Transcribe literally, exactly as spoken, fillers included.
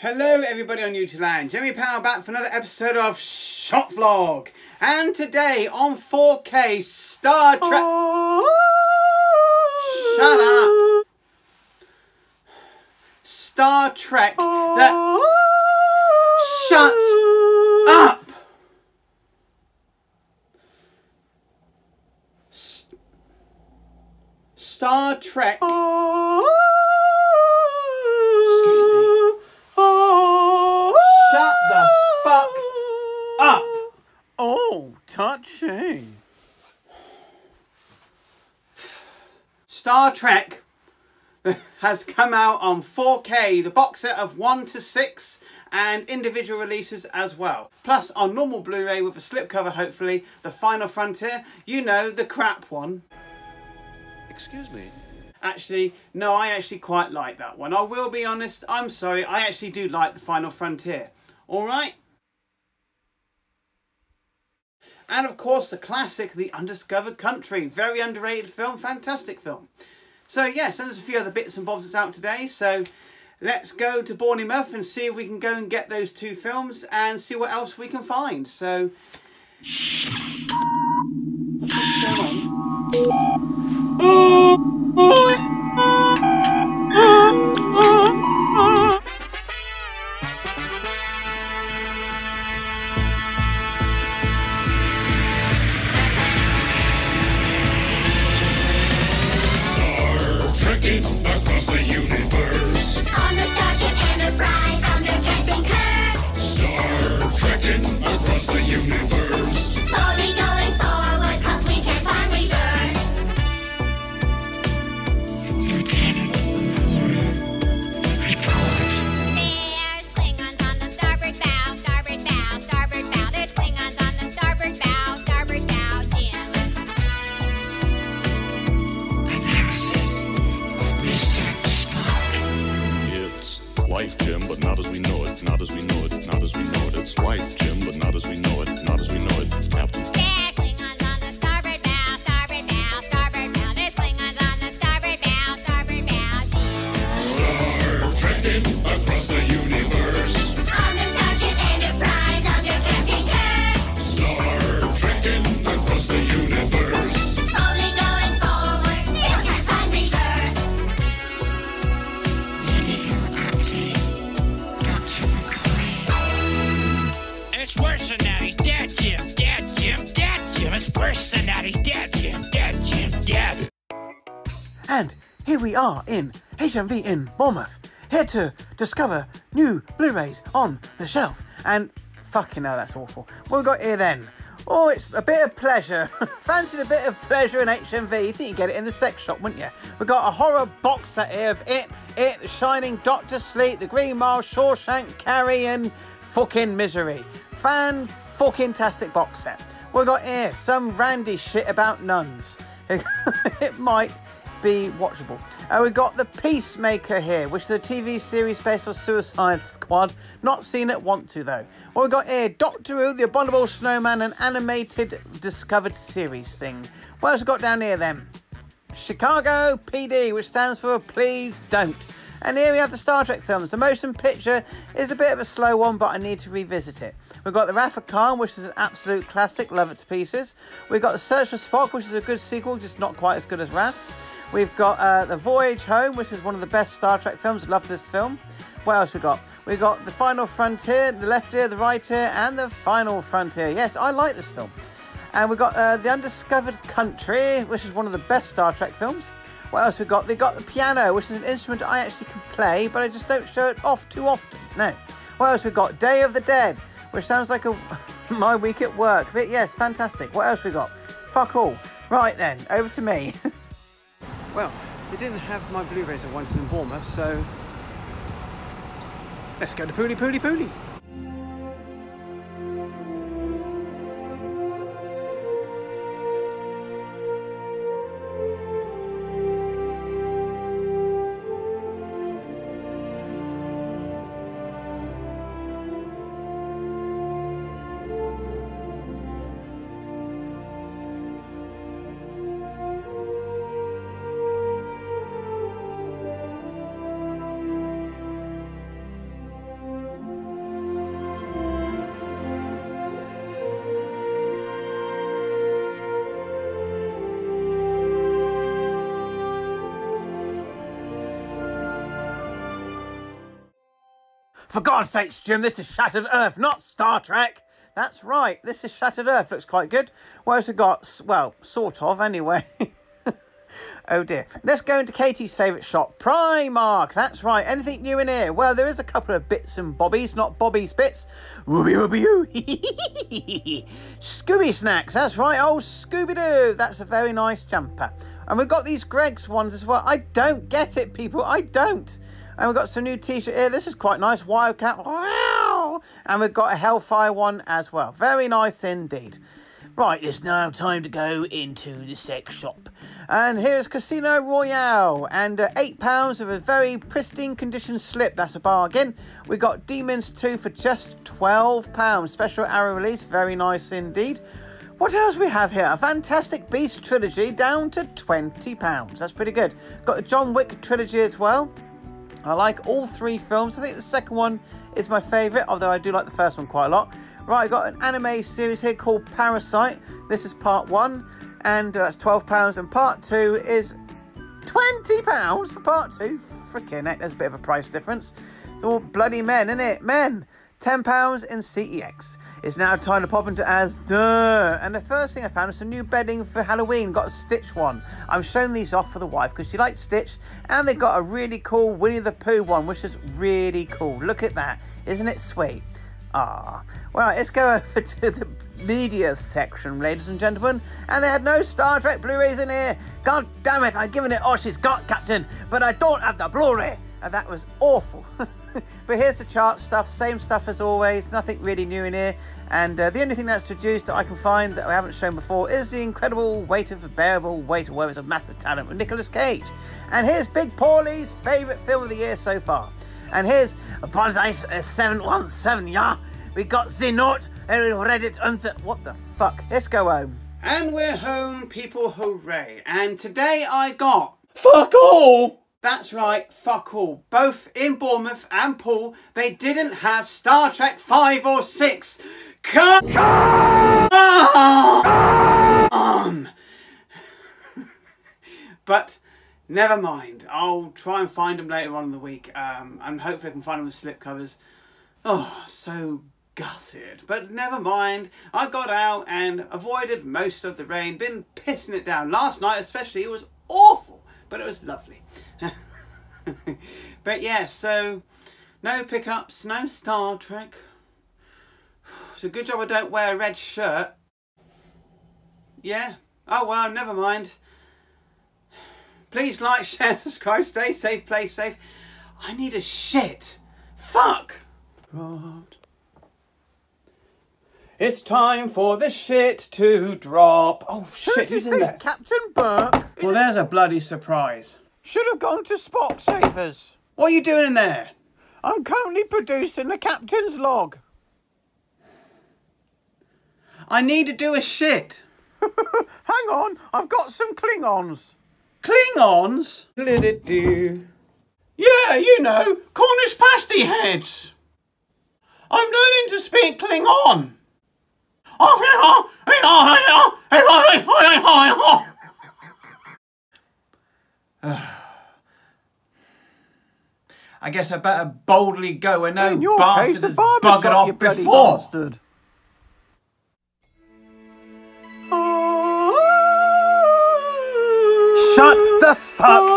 Hello everybody on YouTube land, Jimmy Power back for another episode of Shot Vlog. And today on four K Star Trek... Shut up! Star Trek that... Shut up! S Star Trek... Shut the fuck up! Oh, touchy. Star Trek has come out on four K, the box set of one to six, and individual releases as well. Plus on normal Blu-ray with a slipcover, hopefully, The Final Frontier. You know, the crap one. Excuse me? Actually, no, I actually quite like that one. I will be honest, I'm sorry, I actually do like The Final Frontier. Alright? And of course the classic, The Undiscovered Country. Very underrated film, fantastic film. So yes, and there's a few other bits and bobs that's out today. So let's go to Bournemouth and see if we can go and get those two films and see what else we can find. So, what's going on? Oh! Across the universe, on the Starship Enterprise under Captain Kirk. Star trekking across the universe, Slowly going forward cause we can't find reverse. Lieutenant, report. There's Klingons on the starboard bow, starboard bow, starboard bow. There's Klingons on the starboard bow, starboard bow, Jim. Analysis. Mister Spock. It's life, Jim, but not as we know it, not as we know it, not as we know it. It's life, Jim, but not as we know it, not as we know it, Captain. There's Klingons on the starboard bow, starboard bow, starboard bow. There's Klingons on the starboard bow, starboard bow, Jim. Star trekking across the universe, On the Starship Enterprise under Captain Kirk. Star trekking across the universe. Slowly going forward, still can't find reverse. Medical update. Doctor McCoy. It's worse than that. He's dead, Jim. Dead, Jim. Dead, Jim. It's worse than that. He's dead, Jim. Dead, Jim. Dead. And here we are in H M V in Bournemouth, here to discover new Blu-rays on the shelf. And fucking hell, that's awful. What we got here then? Oh, it's a bit of pleasure. Fancied a bit of pleasure in H M V. You think you'd get it in the sex shop, wouldn't you? We've got a horror box set here of It, It, The Shining, Doctor Sleep, The Green Mile, Shawshank, Carrie, and fucking Misery. Fan fucking tastic box set. We've got here some randy shit about nuns. It might be watchable. And we've got The Peacemaker here, which is a T V series based on Suicide Squad. Not seen it, want to though. What we've got here, Doctor Who, The Abominable Snowman, an animated Discovered series thing. What else we got down here then? Chicago P D, which stands for Please Don't. And here we have the Star Trek films. The motion picture is a bit of a slow one, but I need to revisit it. We've got The Wrath of Khan, which is an absolute classic, love it to pieces. We've got The Search for Spock, which is a good sequel, just not quite as good as Wrath. We've got uh, The Voyage Home, which is one of the best Star Trek films. Love this film. What else we got? We've got The Final Frontier, the left ear, the right ear, and The Final Frontier. Yes, I like this film. And we've got uh, The Undiscovered Country, which is one of the best Star Trek films. What else we got? They got the piano, which is an instrument I actually can play, but I just don't show it off too often. No. What else we got? Day of the Dead, which sounds like a my week at work. But yes, fantastic. What else we got? Fuck all. Right then, over to me. Well, they didn't have my Blu-rays at once in Bournemouth, so let's go to Pooley Pooley Pooley. For God's sakes, Jim, this is Shattered Earth, not Star Trek. That's right, this is Shattered Earth. Looks quite good. What else we got? Well, sort of, anyway. Oh dear. Let's go into Katie's favourite shop, Primark. That's right. Anything new in here? Well, there is a couple of bits and bobbies, not Bobby's bits. Wooby wooby oo. Scooby snacks. That's right. Oh, Scooby-Doo. That's a very nice jumper. And we've got these Greg's ones as well. I don't get it, people. I don't. And we've got some new t-shirt here. This is quite nice. Wildcat. Wow. And we've got a Hellfire one as well. Very nice indeed. Right, it's now time to go into the sex shop. And here's Casino Royale. And uh, eight pounds of a very pristine condition slip. That's a bargain. We got Demons two for just twelve pounds. Special arrow release. Very nice indeed. What else we have here? A Fantastic Beasts trilogy down to twenty pounds. That's pretty good. Got the John Wick trilogy as well. I like all three films. I think the second one is my favourite, although I do like the first one quite a lot. Right, I've got an anime series here called Parasite. This is part one, and that's twelve pounds, and part two is twenty pounds for part two. Frickin' heck, there's a bit of a price difference. It's all bloody men, isn't it? Men! ten pounds in C E X. It's now time to pop into Asda. And the first thing I found is some new bedding for Halloween. Got a Stitch one. I'm showing these off for the wife because she likes Stitch. And they got a really cool Winnie the Pooh one, which is really cool. Look at that. Isn't it sweet? Ah. Well, let's go over to the media section, ladies and gentlemen. And they had no Star Trek Blu-rays in here. God damn it. I've given it all she's got, Captain. But I don't have the Blu-ray. And that was awful. But here's the chart stuff, same stuff as always, nothing really new in here. And uh, the only thing that's introduced that I can find that I haven't shown before is the incredible weight of the bearable weight of words of massive talent with Nicolas Cage. And here's Big Paulie's favourite film of the year so far. And here's Apologize uh, seven one seven, yeah. We got the note and we read it unto. What the fuck? Let's go home. And we're home, people, hooray. And today I got fuck all. That's right, fuck all. Both in Bournemouth and Poole, they didn't have Star Trek five or six. Come on! But never mind. I'll try and find them later on in the week. Um, and hopefully I can find them with slipcovers. Oh, so gutted. But never mind. I got out and avoided most of the rain. Been pissing it down. Last night especially, it was awful. But it was lovely. But yeah, so no pickups, no Star Trek. It's a good job I don't wear a red shirt. Yeah. Oh well, never mind. Please like, share, subscribe, stay safe, play safe. I need a shit. Fuck. Right. It's time for the shit to drop. Oh shit, Who do you who's in think, there? Captain Burke? Well, there's a bloody surprise. Should have gone to Spock Savers. What are you doing in there? I'm currently producing the captain's log. I need to do a shit. Hang on, I've got some Klingons. Klingons? Let it do. Yeah, you know, Cornish pasty heads. I'm learning to speak Klingon. I guess I better boldly go where no In your bastard case, a has barber buggered shop, off you bloody before. bastard. Shut the fuck